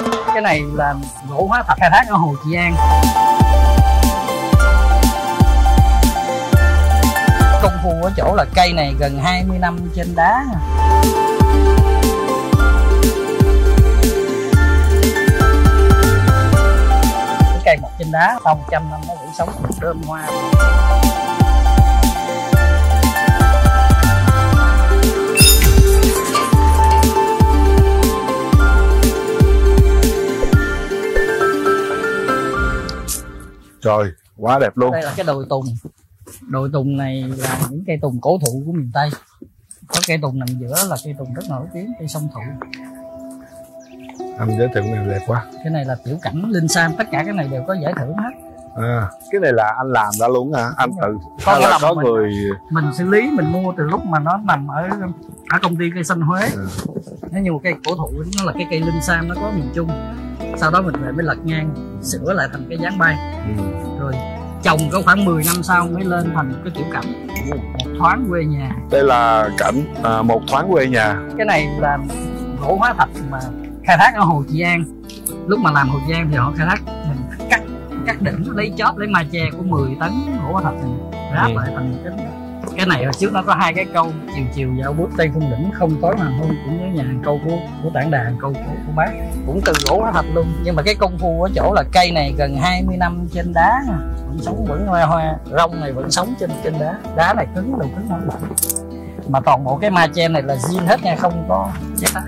Cái này là gỗ hóa thạch khai thác ở Hồ Trị An. Công phu ở chỗ là cây này gần 20 năm trên đá. Cái cây mọc trên đá sau 100 năm nó vẫn sống đơm hoa. Trời, quá đẹp luôn. Đây là cái đồi tùng. Đồi tùng này là những cây tùng cổ thụ của miền Tây. Có cây tùng nằm giữa là cây tùng rất nổi tiếng, cây sông thụ. Anh giới thiệu này đẹp quá. Cái này là tiểu cảnh linh sam, tất cả cái này đều có giải thưởng hết. Cái này là anh làm ra luôn hả? Anh tự có người mình xử lý, mình mua từ lúc mà nó nằm ở công ty cây xanh Huế. Nó như một cây cổ thụ, nó là cái cây linh sam, nó có miền Trung. Sau đó mình lại mới lật ngang, sửa lại thành cái dáng bay. Rồi trồng có khoảng 10 năm sau mới lên thành cái tiểu cảnh một thoáng quê nhà. Đây là cảnh một thoáng quê nhà. Cái này là gỗ hóa thạch mà khai thác ở Hồ Trị An. Lúc mà làm Hồ Trị An thì họ khai thác, mình cắt đỉnh, lấy chóp, lấy ma che của 10 tấn gỗ hóa thạch này ráp lại thành cái này. Hồi trước nó có hai cái câu: chiều dạo bước Tây Phương Đỉnh, không tối hoàng hôn cũng nhớ nhà. Câu của Tản Đà, câu của Bác cũng từ gỗ hóa thạch luôn. Nhưng mà cái công phu ở chỗ là cây này gần 20 năm trên đá, vẫn sống, vẫn hoa rong này vẫn sống trên đá. Đá này cứng, đầu cứng không lạnh. Mà toàn bộ cái ma che này là zin hết nha, không có chế tác.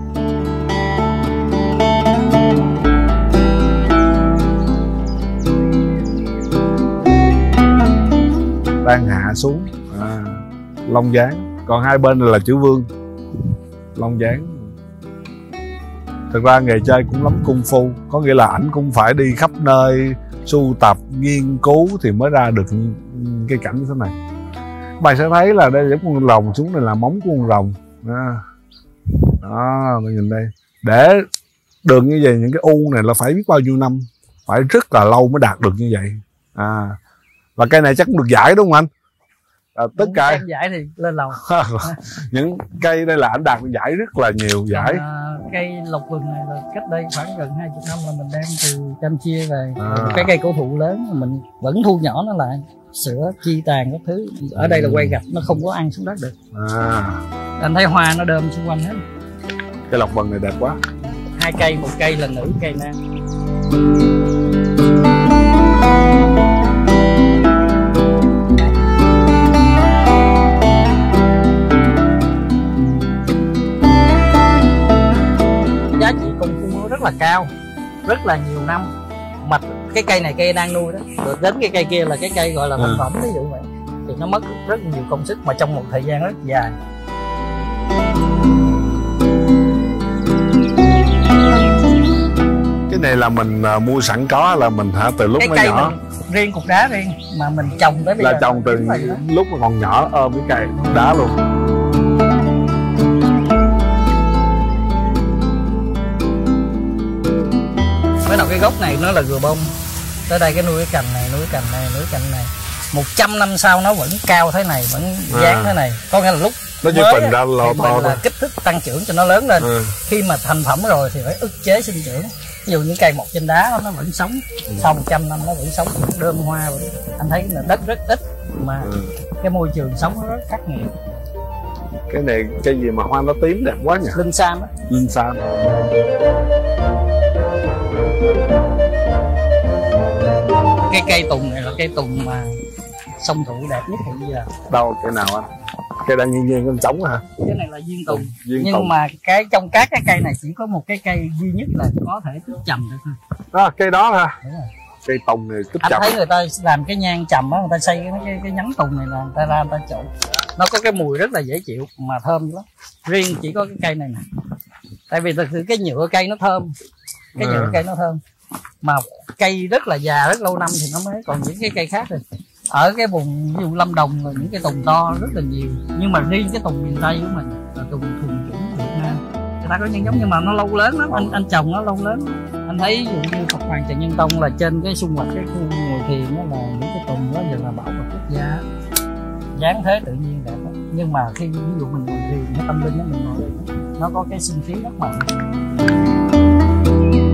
Đang hạ xuống Long Gián, còn hai bên là chữ Vương. Long Gián thực ra nghề chơi cũng lắm công phu, có nghĩa là ảnh cũng phải đi khắp nơi sưu tập, nghiên cứu thì mới ra được cái cảnh như thế này. Bạn sẽ thấy là đây giống con rồng, xuống này là móng của con rồng đó, mình nhìn đây. Để được như vậy, những cái u này là phải biết bao nhiêu năm, phải rất là lâu mới đạt được như vậy. Và cây này chắc cũng được giải đúng không anh? Tất cả giải thì lên lầu. Những cây đây là anh đạt được giải rất là nhiều giải. Cây lộc vừng này là cách đây khoảng gần 20 năm là mình đem từ Campuchia về. Cái cây cổ thụ lớn mà mình vẫn thu nhỏ nó lại, sữa chi tàn các thứ. Ở đây là quay gạch, nó không có ăn xuống đất được. Anh thấy hoa nó đơm xung quanh hết. Cái lộc vừng này đẹp quá. Hai cây, một cây là nữ, cây nam. Giá trị công phu rất là cao, rất là nhiều năm. Mà cái cây này cây đang nuôi đó, rồi đến cái cây kia là cái cây gọi là thành phẩm, ví dụ vậy, thì nó mất rất nhiều công sức mà trong một thời gian rất dài. Cái này là mình mua sẵn có, là mình hả từ lúc nó nhỏ? Riêng cục đá riêng mà mình trồng tới bây giờ. Là trồng từ lúc mà còn nhỏ ôm cái cây đá luôn. Mới đầu cái gốc này nó là gừa bông, tới đây cái nuôi cái cành này, nuôi cái cành này, nuôi cái cành này. 100 năm sau nó vẫn cao thế này, vẫn dáng thế này. Có nghĩa là lúc nó như phần ra lò to là kích thích tăng trưởng cho nó lớn lên. Khi mà thành phẩm rồi thì phải ức chế sinh trưởng. Ví dụ những cây mọc trên đá nó vẫn sống, sau 100 năm nó vẫn sống, đơm hoa vẫn. Anh thấy là đất rất ít mà cái môi trường sống nó rất khắc nghiệt. Cái này cái gì mà hoa nó tím đẹp quá nhỉ? Linh sam á. Linh sam. Cái cây tùng này là cây tùng mà sông thụ đẹp nhất hiện giờ. Đâu cây nào anh? Cây đang nghiêng con trống hả? Cái này là duyên tùng. Nhưng mà cái trong các cái cây này chỉ có một cái cây duy nhất là có thể tích trầm được thôi. Cây đó hả? Đúng rồi. Cây tùng này tích trầm. Anh thấy người ta làm cái nhang trầm á, người ta xây cái nhánh tùng này là người ta ra người ta trộn. Nó có cái mùi rất là dễ chịu mà thơm lắm. Riêng chỉ có cái cây này nè. Tại vì thực sự cái nhựa cây nó thơm. Cái nhựa cây nó thơm. Mà cây rất là già, rất lâu năm thì nó mới, còn những cái cây khác thì ở cái vùng ví dụ Lâm Đồng là những cái tùng to rất là nhiều. Nhưng mà riêng cái tùng miền Tây của mình là tùng thuần chủng Việt Nam, người ta có nhân giống nhưng mà nó lâu lớn lắm. Anh trồng nó lâu lớn. Anh thấy ví dụ như Phật Hoàng Trần Nhân Tông là trên cái xung quanh cái khu ngồi thiền đó là những cái tùng đó giờ là bảo vật quốc gia, dáng thế tự nhiên đẹp đó. Nhưng mà khi ví dụ mình ngồi thiền cái tâm linh đó, mình ngồi nó có cái sinh khí rất mạnh.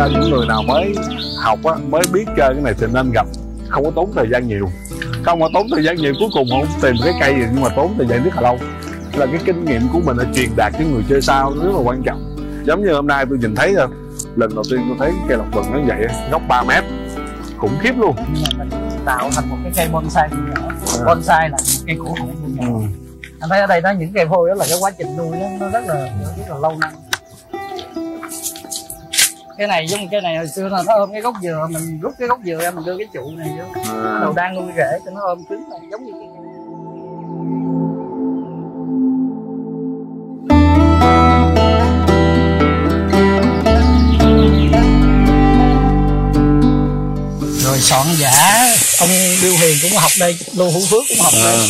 ra những người nào mới học á, mới biết chơi cái này thì nên gặp, không có tốn thời gian nhiều, không có tốn thời gian nhiều, cuối cùng không tìm cái cây gì nhưng mà tốn thời gian rất là lâu. Là cái kinh nghiệm của mình là truyền đạt cho người chơi sau nó rất là quan trọng. Giống như hôm nay tôi nhìn thấy rồi, lần đầu tiên tôi thấy cây lộc vừng nó vậy, gốc 3 mét, khủng khiếp luôn. Nhưng mà mình tạo thành một cái cây bonsai nhỏ. Bonsai là một cây cổ thụ nhỏ. Anh thấy ở đây đó, những cây phôi đó là cái quá trình nuôi nó rất là lâu năm. Cái này giống cái này hồi xưa là nó ôm cái gốc dừa, mình rút cái gốc dừa ra mình đưa cái trụ này vô, đầu đang nuôi rễ cho nó ôm cứng này, giống như cái rồi soạn giả. Ông Điêu Hiền cũng học đây, Lưu Hữu Phước cũng học đây.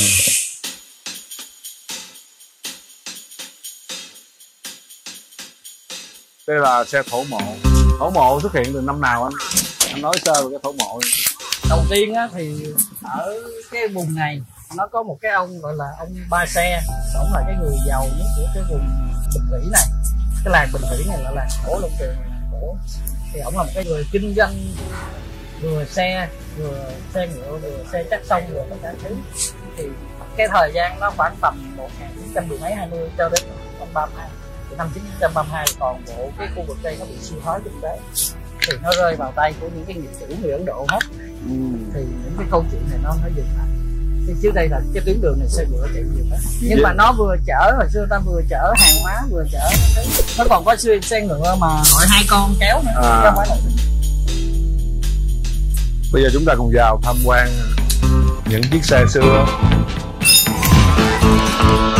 Đây là xe thổ mộ. Thổ mộ xuất hiện từ năm nào anh nói sơ về cái thổ mộ. Đầu tiên á, thì ở cái vùng này nó có một cái ông gọi là ông Ba Xe. Ông là cái người giàu nhất của cái vùng Bình Thủy này. Cái làng Bình Thủy này là làng cổ Long Tuyền, làng cổ. Thì ông là một cái người kinh doanh vừa xe ngựa, vừa xe chắc sông, vừa tất cả thứ. Thì cái thời gian nó khoảng tầm 1920 cho đến 1932. Thì năm 1932 toàn bộ cái khu vực đây nó bị suy thoái kinh tế, thì nó rơi vào tay của những cái nghiệp chủ người Ấn Độ hết. Thì những cái câu chuyện này nó dừng lại. Thì trước đây là cái tuyến đường này xe ngựa chạy nhiều hết, nhưng mà nó vừa chở, hồi xưa ta vừa chở hàng hóa vừa chở nó còn có xe ngựa mà gọi 2 con kéo nữa, chứ không phải là. Bây giờ chúng ta cùng vào tham quan những chiếc xe xưa.